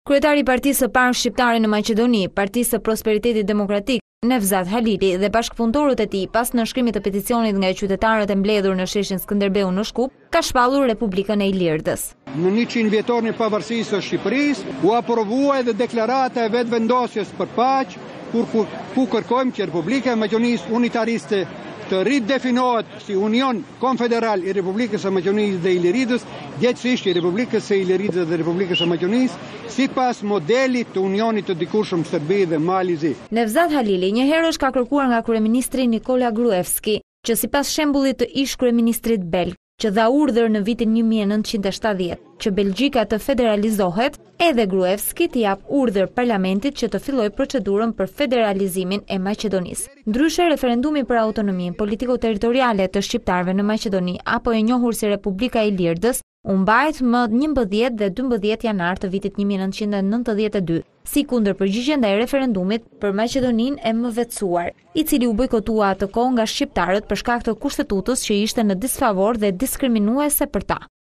Kryetari i Partisë së Parë Shqiptare në Maqedoni, Partisë së Prosperitetit Demokratik, Nevzat Halili dhe bashkëpunëtorët e tij pas nënshkrimit të peticionit nga qytetarët e mbledhur në sheshin Skënderbeu në Shkup, ka shpallur Republikën e Ilirdës. Në 100 vjetorin e pavarësisë së Shqipërisë, u aprovua edhe deklarata e vetëvendosjes për paqë, ku kërkojmë që Republika e Maqedonisë Unitariste të ridefinohet si Union Konfederal i Republikës së Maqedonisë dhe Iliridës, gjithsesi i Republikës së Iliridës dhe Republikës së Maqedonisë, sipas modelit të unionit të dikurshëm Serbi dhe Malizi. Nevzat Halili njëherësh ka kërkuar nga kryeministri Nikola Gruevski, që sipas shembullit të ish kryeministrit belg, që dha urdhër në vitin 1970 që Belgjika të federalizohet, edhe Gruevski t'i jap urdhër parlamentit që të fillojë procedurën për federalizimin e Maqedonisë. Ndryshe, referendumi për autonominë politiko-territoriale të shqiptarëve në Maqedoni, apo e njohur si Republika e Ilirdës, u mbajt më 11 dhe 12 janar të vitit 1992, si kundërpërgjigje ndaj referendumit për Maqedoninë e mëvetësuar, i cili u bojkotua atë kohë nga shqiptarët për shkak të kushtetutës që ishte në disfavor dhe diskriminuese për ta.